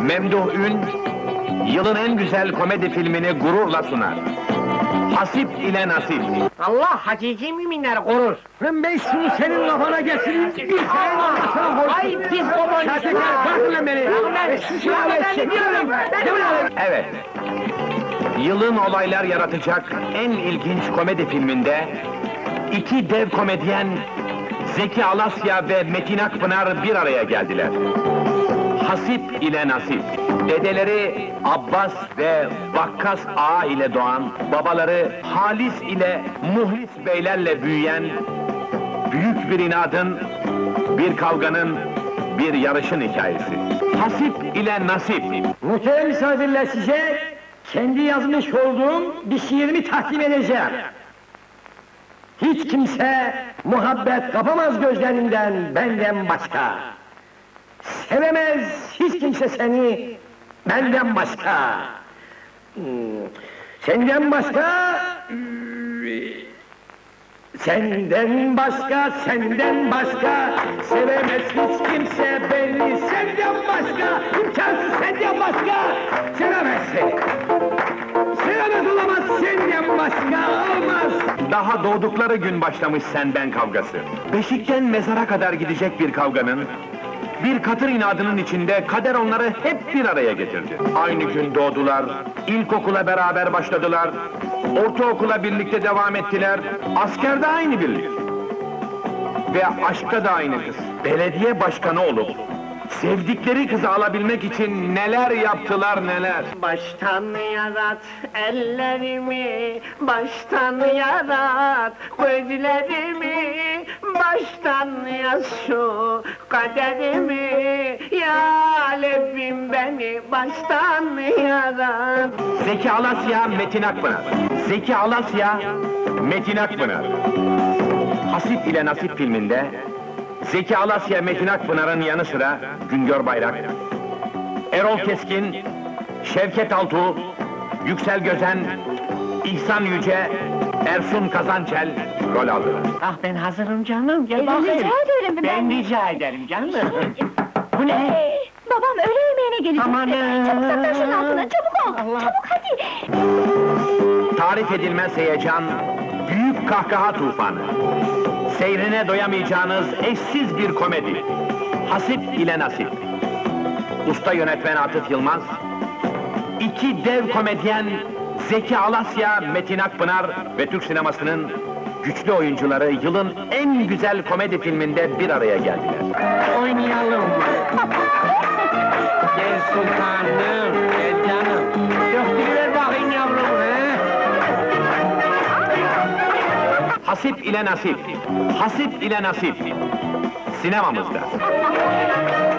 Memduh Ün, yılın en güzel komedi filmini gururla sunar. Hasip ile Nasip. Allah hakiki müminleri korur. Ben şunu senin kafana getireyim, bir senin kafasına koysun! Ay pis baban! Şahtekar, bırak lan beni! Ben diyorum! Evet, yılın olaylar yaratacak en ilginç komedi filminde iki dev komedyen Zeki Alasya ve Metin Akpınar bir araya geldiler. Hasip ile Nasip. Dedeleri Abbas ve Vakkas Ağa ile doğan, babaları Halis ile Muhlis beylerle büyüyen, büyük bir inadın, bir kavganın, bir yarışın hikayesi. Hasip ile Nasip. Muhterem misafirler, size kendi yazmış olduğum bir şiirimi takdim edeceğim. Hiç kimse muhabbet kapamaz gözlerinden benden başka. Sevemez hiç kimse seni benden başka. Senden başka... Senden başka, senden başka sevemez hiç kimse beni. Senden başka, imkansız senden başka sevemez seni. Sevemez olamaz senden başka, olmaz. Daha doğdukları gün başlamış sen ben kavgası. Beşikten mezara kadar gidecek bir kavganın, bir katır inadının içinde kader onları hep bir araya getirdi. Aynı gün doğdular, ilkokula beraber başladılar, ortaokula birlikte devam ettiler, askerde aynı birlik. Ve aşkta da aynı kız. Belediye başkanı olup, sevdikleri kızı alabilmek için neler yaptılar neler! Baştan yarat ellerimi, baştan yarat gözlerimi, baştan yaz şu kaderimi, ya Rabbim beni baştan yarat. Zeki Alasya, Metin Akpınar. Zeki Alasya, Metin Akpınar. Hasip ile Nasip filminde Zeki Alasya, Metin Akpınar'ın yanı sıra Güngör Bayrak, Erol Keskin, Şevket Altuğ, Yüksel Gözen, İhsan Yüce, Ersun Kazançel rol aldılar. Ah ben hazırım canım, gel bakayım. Rica ederim Ben rica ederim canım. Bu ne? Babam öğle yemeğine gelecek. Amanın! Çabuk saklan şunun altına, çabuk ol! Allah! Çabuk hadi! Tarif edilmez heyecan, büyük kahkaha tufanı. Seyrine doyamayacağınız eşsiz bir komedi. Hasip ile Nasip. Usta yönetmen Atıf Yılmaz, iki dev komedyen Zeki Alasya, Metin Akpınar ve Türk sinemasının güçlü oyuncuları yılın en güzel komedi filminde bir araya geldiler. Oynayalım. Gel sultanım, gel canım. Döktürüver bakayım yavrum, he? Hasip ile Nasip. Hasip ile Nasip. Sinemamızda.